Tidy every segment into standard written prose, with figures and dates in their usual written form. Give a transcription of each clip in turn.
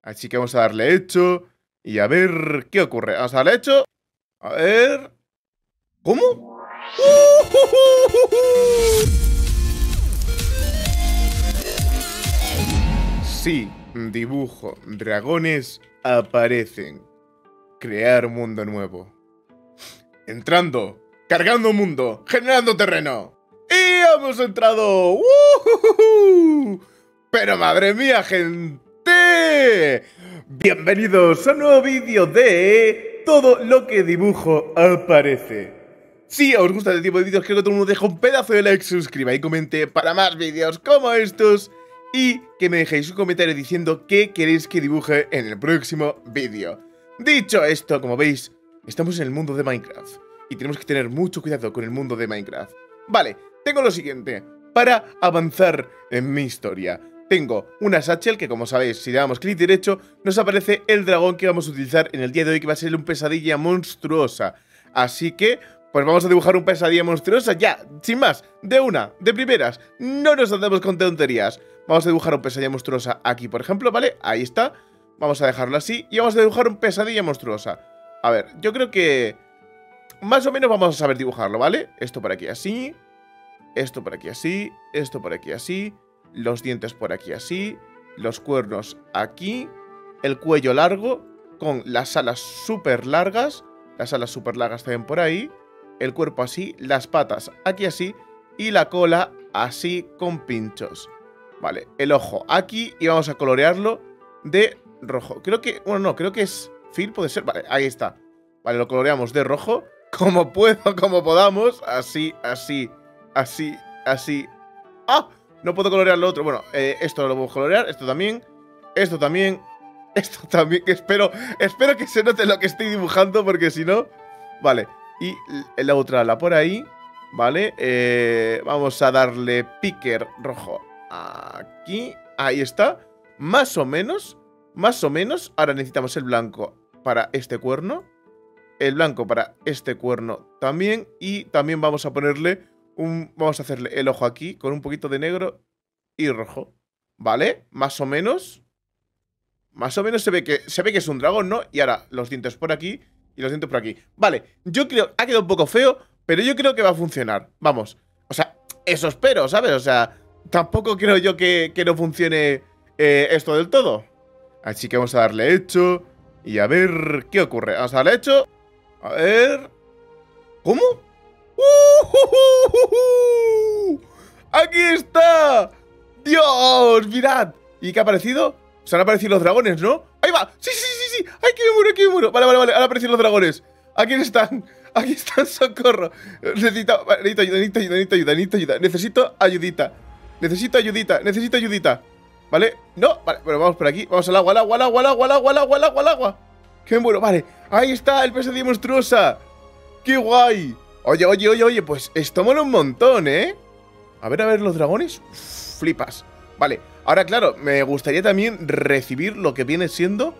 Así que vamos a darle hecho y a ver qué ocurre. Vamos a darle hecho. A ver... ¿Cómo? Sí, dibujo. Dragones aparecen. Crear mundo nuevo. Entrando. Cargando mundo. Generando terreno. ¡Y hemos entrado! ¡Pero madre mía, gente! Bienvenidos a un nuevo vídeo de Todo lo que dibujo aparece. Si os gusta este tipo de vídeos, quiero que todo el mundo deje un pedazo de like, suscriba y comente para más vídeos como estos. Y que me dejéis un comentario diciendo qué queréis que dibuje en el próximo vídeo. Dicho esto, como veis, estamos en el mundo de Minecraft. Y tenemos que tener mucho cuidado con el mundo de Minecraft. Vale, tengo lo siguiente. Para avanzar en mi historia, tengo una satchel que, como sabéis, si le damos clic derecho, nos aparece el dragón que vamos a utilizar en el día de hoy, que va a ser un pesadilla monstruosa. Así que, pues vamos a dibujar un pesadilla monstruosa ya, sin más, de primeras. No nos andemos con tonterías. Vamos a dibujar un pesadilla monstruosa aquí, por ejemplo, ¿vale? Ahí está. Vamos a dejarlo así y vamos a dibujar un pesadilla monstruosa. A ver, yo creo que más o menos vamos a saber dibujarlo, ¿vale? Esto por aquí así, esto por aquí así, esto por aquí así, los dientes por aquí así, los cuernos aquí, el cuello largo con las alas súper largas también por ahí, el cuerpo así, las patas aquí así y la cola así con pinchos. Vale, el ojo aquí y vamos a colorearlo de rojo. Creo que, bueno, no, creo que es Phil, puede ser. Vale, ahí está. Vale, lo coloreamos de rojo. Como podamos. Así, así, así, así. ¡Ah! No puedo colorear lo otro. Bueno, esto lo puedo colorear. Esto también. Esto también. Esto también. Espero que se note lo que estoy dibujando, porque si no... Vale. Y la otra ala por ahí. Vale. Vamos a darle picker rojo aquí. Ahí está. Más o menos. Ahora necesitamos el blanco para este cuerno. El blanco para este cuerno también. Y también vamos a ponerle vamos a hacerle el ojo aquí con un poquito de negro y rojo. ¿Vale? Más o menos. Más o menos se ve que es un dragón, ¿no? Y ahora los dientes por aquí y los dientes por aquí. Vale, yo creo... Ha quedado un poco feo, pero yo creo que va a funcionar. Vamos. O sea, eso espero, ¿sabes? O sea, tampoco creo yo que no funcione esto del todo. Así que vamos a darle hecho y a ver qué ocurre. Vamos a darle hecho. A ver... ¿Cómo? ¡Aquí está! ¡Dios! ¡Mirad! ¿Y qué ha aparecido? Se han aparecido los dragones, ¿no? ¡Ahí va! ¡Sí! ¡Ay, que me muero! Vale. Han aparecido los dragones. ¿Aquí están? Aquí están, socorro. Necesito ayuda. Necesito ayudita. ¿Vale? No, vale, pero vamos por aquí. Vamos al agua, al agua. Que me muero, vale. Ahí está, el pesadilla monstruosa. ¡Qué guay! Oye, pues esto mola un montón, ¿eh? A ver los dragones. Uf, flipas. Vale, ahora claro, me gustaría también recibir lo que viene siendo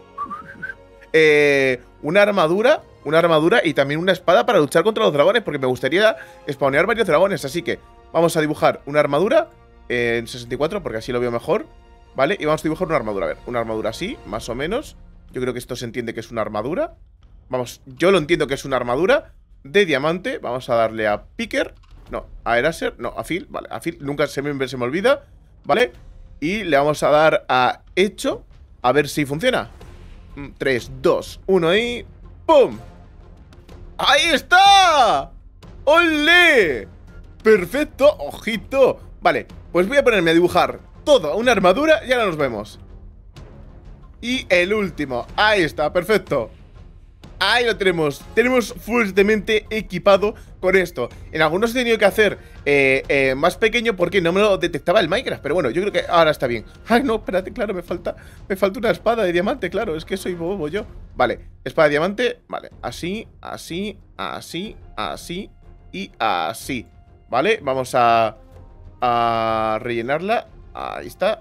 una armadura y también una espada para luchar contra los dragones, porque me gustaría spawnear varios dragones. Así que vamos a dibujar una armadura en 64, porque así lo veo mejor. Vale, y vamos a dibujar una armadura. A ver, una armadura así, más o menos. Yo creo que esto se entiende que es una armadura. Vamos, yo lo entiendo que es una armadura de diamante. Vamos a darle a picker. No, a eraser, no, a fill. Vale, a fill, nunca se me olvida. Vale, y le vamos a dar a hecho. A ver si funciona. 3, 2, 1 y... ¡pum! ¡Ahí está! ¡Olé! ¡Perfecto! ¡Ojito! Vale, pues voy a ponerme a dibujar toda una armadura y ahora nos vemos. Y el último, ahí está, perfecto. Ahí lo tenemos. Tenemos fuertemente equipado con esto. En algunos he tenido que hacer más pequeño porque no me lo detectaba el Minecraft. Pero bueno, yo creo que ahora está bien. Ay, no, espérate, claro, me falta una espada de diamante, claro. Es que soy bobo yo. Vale, espada de diamante, vale, así y así. Vale, vamos a rellenarla. Ahí está.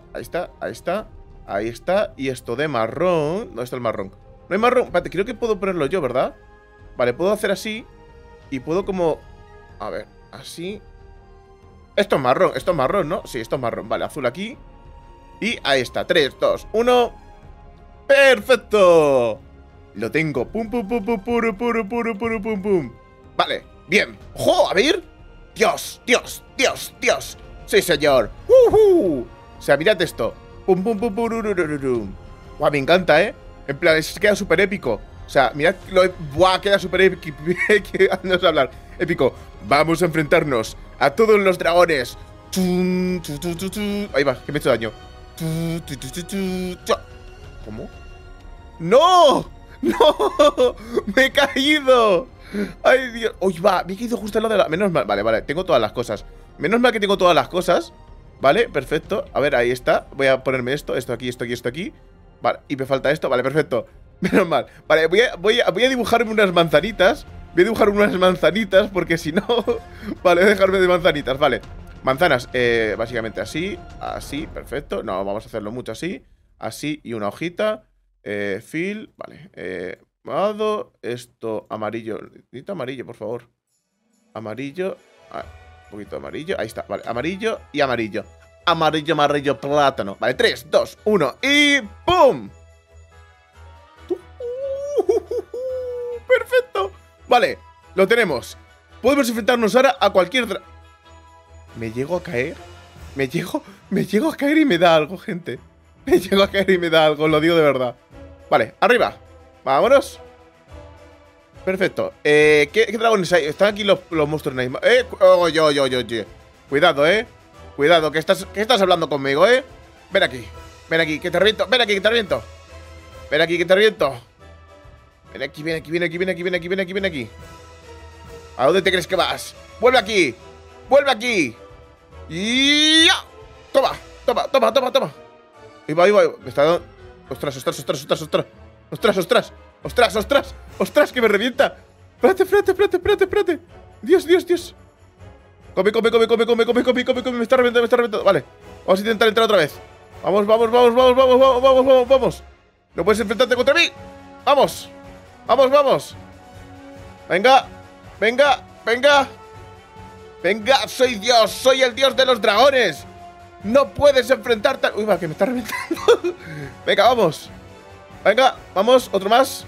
Y esto de marrón. ¿Dónde está el marrón? No hay marrón. Espérate, creo que puedo ponerlo yo, ¿verdad? Vale, puedo hacer así. Y puedo como... A ver, así. Esto es marrón, ¿no? Sí, esto es marrón. Vale, azul aquí. Y ahí está, 3, 2, 1. ¡Perfecto! Lo tengo. Pum, pum, pum, pum, puro, puro, puro, puro, pum, pum. Vale, bien. ¡Jo! A ver. Dios, Dios, Dios, Dios. Sí, señor. O sea, mirad esto. Pum, pum, pum, pum. Guau, me encanta, ¿eh? En plan, queda súper épico. O sea, mirad. Buah, queda súper épico. No sé hablar. Épico. Vamos a enfrentarnos a todos los dragones. Ahí va, que me he hecho daño. ¿Cómo? ¡No! ¡No! ¡Me he caído! ¡Ay, Dios! ¡Uy, va! Me he caído justo al lado de la... Menos mal, vale, vale, tengo todas las cosas. Menos mal que tengo todas las cosas. Vale, perfecto. A ver, ahí está. Voy a ponerme esto aquí, esto aquí, esto aquí. Vale, y me falta esto. Vale, perfecto. Menos mal. Vale, voy a dibujarme unas manzanitas. Voy a dibujar unas manzanitas porque si no... Vale, voy a dejarme de manzanitas, vale. Manzanas, básicamente así. Así, perfecto. No, vamos a hacerlo mucho así. Así y una hojita. Fill, vale. Esto amarillo. Necesito amarillo, por favor. Amarillo. Un poquito de amarillo. Ahí está, vale. Amarillo y amarillo. Amarillo, amarillo, plátano. Vale, 3, 2, 1 y ¡pum! Perfecto. Vale, lo tenemos. Podemos enfrentarnos ahora a cualquier... ¿Me llego a caer? Me llego a caer y me da algo, gente. Me llego a caer y me da algo, lo digo de verdad. Vale, arriba. Vámonos. Perfecto. ¿Qué dragones hay? Están aquí los monstruos Nightmare. Oye. Cuidado, Cuidado, que estás hablando conmigo, Ven aquí, que te reviento. Ven aquí, que te reviento. Ven aquí, que te reviento. Ven aquí. ¿A dónde te crees que vas? ¡Vuelve aquí! ¡Vuelve aquí! ¡Y ya! ¡Toma! Ahí va. Me está dando... ¡Ostras! ¡Ostras! ¡Que me revienta! ¡Espérate! ¡Dios! Come. Me está reventando. Vale. Vamos a intentar entrar otra vez. Vamos. No puedes enfrentarte contra mí. Vamos. Venga, soy Dios. Soy el dios de los dragones. No puedes enfrentarte. Uy, va, que me está reventando. Venga, vamos. Otro más.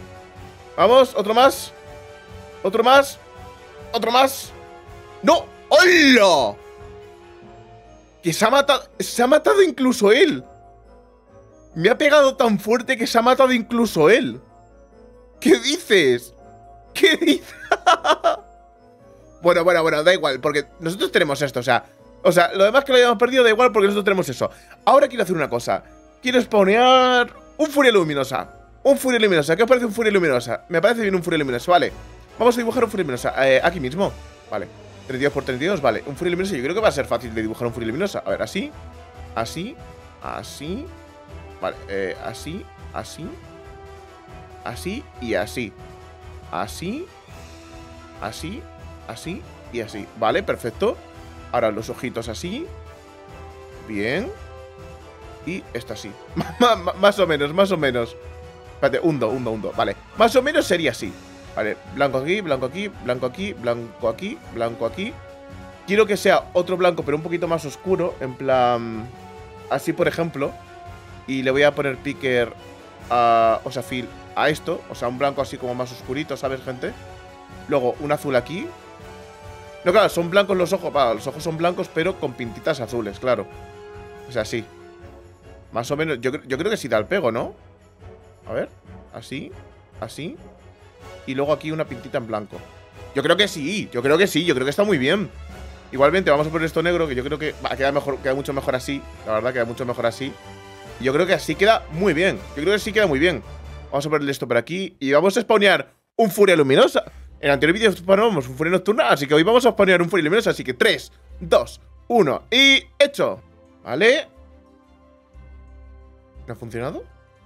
Otro más. ¡No! ¡Hola! Que se ha matado incluso él. Me ha pegado tan fuerte que se ha matado incluso él. ¿Qué dices? Bueno, da igual, porque nosotros tenemos esto, o sea, lo demás que lo hayamos perdido da igual porque nosotros tenemos eso. Ahora quiero hacer una cosa. Quiero spawnear un Furia Luminosa. ¿Qué os parece un Furia Luminosa? Me parece bien un Furia Luminosa, vale. Vamos a dibujar un Furia Luminosa, aquí mismo. Vale, 32 por 32, vale. Un Furia Luminosa, yo creo que va a ser fácil de dibujar un Furia Luminosa. A ver, así. Vale, así y así. Así y así. Vale, perfecto. Ahora los ojitos así. Bien. Y esto así. Más o menos. Espérate, hundo. Vale. Más o menos sería así. Vale, blanco aquí. Quiero que sea otro blanco, pero un poquito más oscuro. En plan... Así, por ejemplo. Y le voy a poner picker o sea, fill a esto. O sea, un blanco así como más oscurito, ¿sabes, gente? Luego, un azul aquí. No, claro, son blancos los ojos. Los ojos son blancos, pero con pintitas azules, claro. O sea, sí. Más o menos, yo creo que sí da el pego, ¿no? A ver, así. Y luego aquí una pintita en blanco. Yo creo que sí, yo creo que está muy bien. Igualmente, vamos a poner esto negro, que yo creo que queda mucho mejor así. La verdad, queda mucho mejor así. Y yo creo que así queda muy bien. Vamos a ponerle esto por aquí. Y vamos a spawnear un Furia Luminosa. En el anterior vídeo spawnamos un Furia Nocturna, así que hoy vamos a spawnear un Furia Luminosa. Así que 3, 2, 1 y hecho. ¿Vale? ¿No ha funcionado?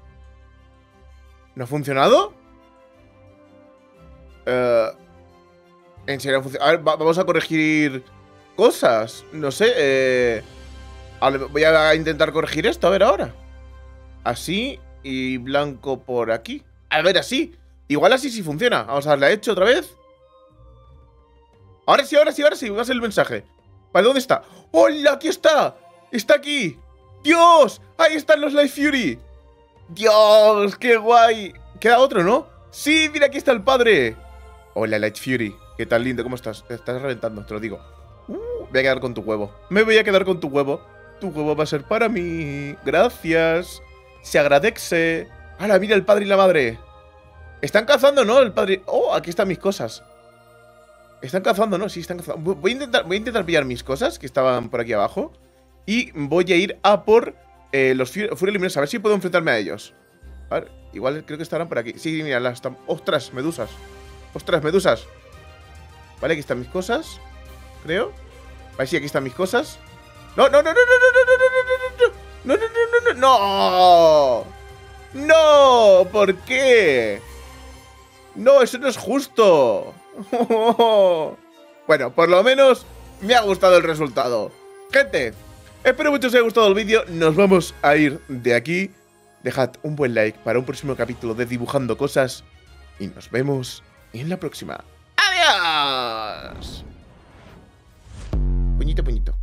¿En serio? A ver, vamos a corregir cosas. No sé, voy a intentar corregir esto, a ver ahora. Así y blanco por aquí. A ver, así. Igual así sí funciona. Vamos a darle a hecho otra vez. Ahora sí. Va a ser el mensaje. Vale, ¿dónde está? ¡Hola! ¡Aquí está! ¡Está aquí! ¡Dios! ¡Ahí están los Light Fury! ¡Dios! ¡Qué guay! Queda otro, ¿no? ¡Sí! ¡Mira, aquí está el padre! Hola, Light Fury. ¿Qué tal, lindo? ¿Cómo estás? Te estás reventando, te lo digo. Voy a quedar con tu huevo. Me voy a quedar con tu huevo. Tu huevo va a ser para mí. Gracias. Se agradece. ¡Hala, mira el padre y la madre! Están cazando, ¿no? El padre... ¡Oh, aquí están mis cosas! Están cazando, ¿no? Sí, están cazando. Voy a intentar pillar mis cosas que estaban por aquí abajo. Y voy a ir a por los Fury Luminous. A ver si puedo enfrentarme a ellos. A ver, igual creo que estarán por aquí. Sí, mira, las están... ¡Ostras, medusas! ¡Ostras, medusas! Vale, aquí están mis cosas. Creo. Vale, sí, aquí están mis cosas. ¡No, no, no, no, no, no, no, no, no, no, no, no, no, no! ¡No! ¿Por qué? ¡No, eso no es justo! Bueno, por lo menos me ha gustado el resultado. Gente, espero mucho os haya gustado el vídeo. Nos vamos a ir de aquí. Dejad un buen like para un próximo capítulo de Dibujando Cosas. Y nos vemos en la próxima. ¡Adiós! Puñito, puñito.